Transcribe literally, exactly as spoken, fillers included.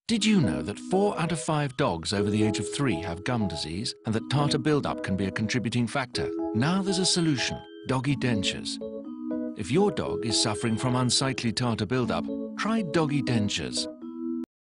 Did you know that four out of five dogs over the age of three have gum disease and that tartar buildup can be a contributing factor? Now there's a solution, Doggy Dentures. If your dog is suffering from unsightly tartar buildup, try Doggy Dentures.